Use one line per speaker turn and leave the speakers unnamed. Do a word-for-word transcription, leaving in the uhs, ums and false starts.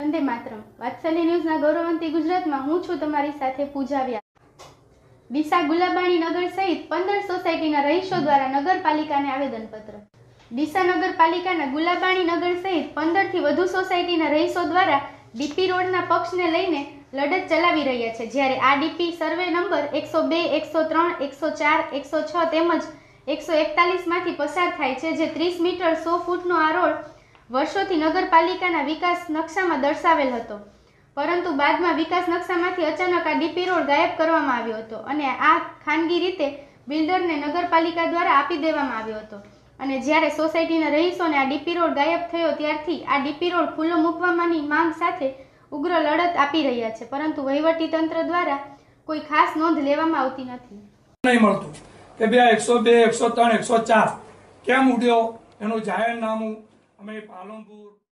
વંદે માતરમ। વાત્સલ્ય ન્યૂઝના ગૌરવવંતી ગુજરાતમાં હું છું તમારી સાથે પૂજા વ્યાસ। ડીસા ગુલાબાણી નગર સહિત પંદર સોસાયટીના રહીશો દ્વારા નગરપાલિકાને આવેદનપત્ર। ડીસા નગરપાલિકાના ગુલાબાણી નગર સહિત પંદર થી વધુ સોસાયટીના રહીશો દ્વારા ડીપી રોડના પક્ષને લઈને લડત ચલાવી રહ્યા છે, જ્યારે આ ડીપી સર્વે નંબર એકસો બે, એકસો ત્રણ, એકસો ચાર, એકસો છ તેમજ એકસો એકતાલીસ માંથી પસાર થાય છે, જે ત્રીસ મીટર સો ફૂટનો આ રોડ વર્ષોથી નગરપાલિકાના વિકાસ નકશામાં દર્શાવેલ હતો, પરંતુ બાદમાં વિકાસ નકશામાંથી અચાનક આ ડીપી રોડ ગાયબ કરવામાં આવ્યો હતો અને આ ખાનગી રીતે બિલ્ડરને નગરપાલિકા દ્વારા આપી દેવામાં આવ્યો હતો। અને જ્યારે સોસાયટીના રહીશોને આ ડીપી રોડ ગાયબ થયો ત્યારથી આ ડીપી રોડ ખુલ્લો મૂકવાની માંગ સાથે ઉગ્ર લડત આપી રહ્યા છે, પરંતુ વહીવટી તંત્ર દ્વારા કોઈ ખાસ નોંધ લેવામાં આવતી નથી।
નહીં મળતું કે બે એકસો બે, એકસો ત્રણ, એકસો ચાર કેમ ઉડ્યો એનું જાહેરનામું અમે પાલનપુર